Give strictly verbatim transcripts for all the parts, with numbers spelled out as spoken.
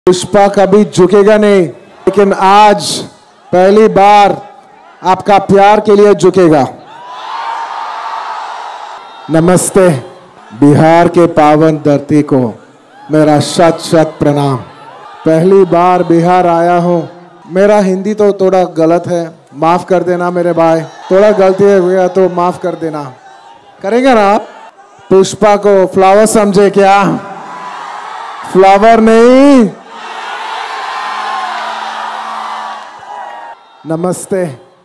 पुष्पा कभी झुकेगा नहीं, लेकिन आज पहली बार आपका प्यार के लिए झुकेगा। नमस्ते। बिहार के पावन धरती को मेरा शत शत प्रणाम। पहली बार बिहार आया हूँ। मेरा हिंदी तो थोड़ा गलत है, माफ कर देना मेरे भाई। थोड़ा गलती हुआ तो माफ कर देना। करेंगे ना आप? पुष्पा को फ्लावर समझे क्या? फ्लावर नहीं। नमस्ते।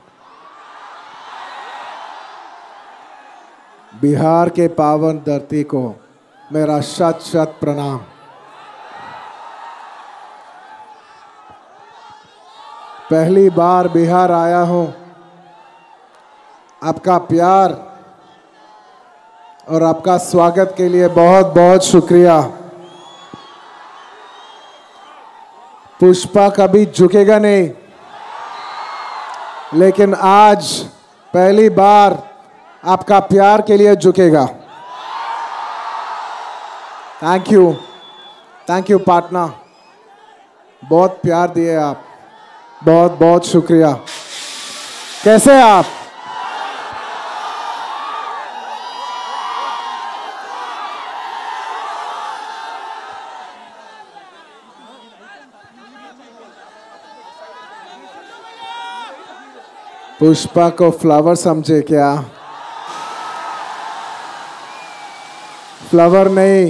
बिहार के पावन धरती को मेरा शत शत प्रणाम। पहली बार बिहार आया हूं। आपका प्यार और आपका स्वागत के लिए बहुत बहुत शुक्रिया। पुष्पा कभी झुकेगा नहीं, लेकिन आज पहली बार आपका प्यार के लिए झुकेगा। Thank you, thank you partner. बहुत प्यार दिए आप, बहुत बहुत शुक्रिया। कैसे हैं आप? पुष्पा को फ्लावर समझे क्या? फ्लावर नहीं,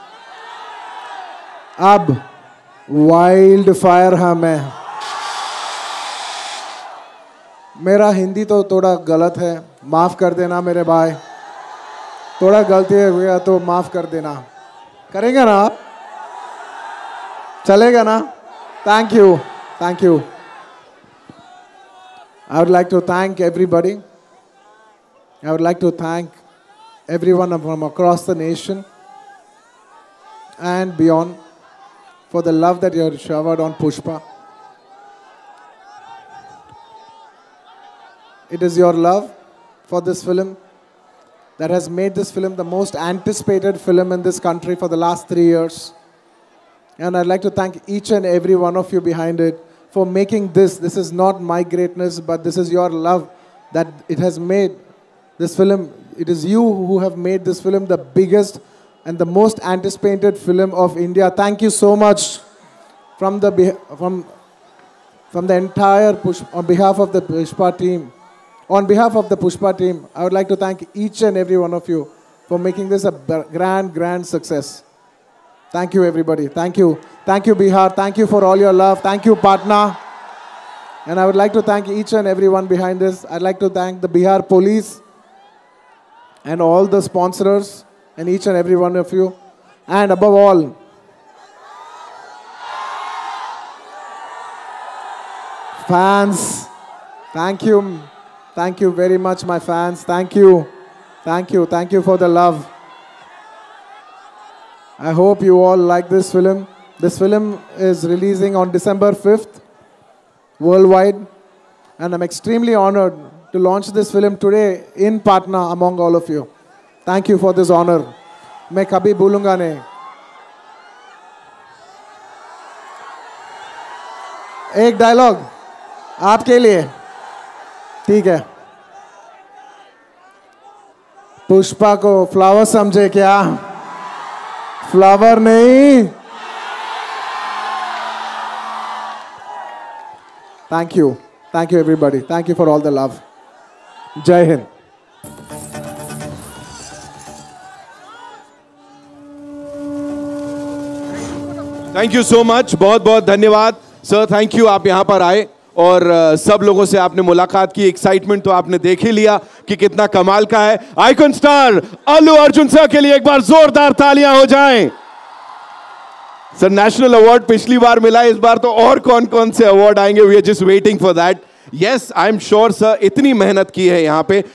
अब वाइल्ड फायर हम है। मेरा हिंदी तो थोड़ा गलत है, माफ कर देना मेरे भाई। थोड़ा गलती हुआ तो माफ कर देना। करेंगे ना आप? चलेगा ना? Thank you, thank you. I would like to thank everybody. I would like to thank everyone from across the nation and beyond for the love that you have showered on Pushpa. It is your love for this film that has made this film the most anticipated film in this country for the last three years. And I'd like to thank each and every one of you behind it for making this. This is not my greatness, but this is your love that it has made this film. It is you who have made this film the biggest and the most anticipated film of India. Thank you so much from the from from the entire Push, on behalf of the Pushpa team. On behalf of the Pushpa team, I would like to thank each and every one of you for making this a grand, grand success. Thank you, everybody. Thank you. Thank you, Bihar. Thank you for all your love. Thank you, partner. And I would like to thank each and everyone behind this. I'd like to thank the Bihar police and all the sponsors and each and every one of you. And above all, fans. Thank you. Thank you very much, my fans. Thank you. Thank you. Thank you for the love. I hope you all like this film. This film is releasing on December fifth worldwide, and I'm extremely honored to launch this film today in Patna among all of you. Thank you for this honor. मैं कभी भूलूंगा नहीं। एक dialogue आपके लिए, ठीक है? पुष्पा को फ्लावर समझे क्या? फ्लावर नहीं। Thank you. Thank you, everybody. Thank you for all the love. Jai Hind. Thank you so much. बहुत बहुत धन्यवाद सर। थैंक यू, आप यहाँ पर आए और uh, सब लोगों से आपने मुलाकात की। एक्साइटमेंट तो आपने देख ही लिया कि कितना कमाल का है। Icon star Allu Arjun sir के लिए एक बार जोरदार तालियां हो जाएं। सर, नेशनल अवार्ड पिछली बार मिला, इस बार तो और कौन कौन से अवार्ड आएंगे? We are just waiting for that. Yes, I am sure sir, इतनी मेहनत की है यहाँ पे।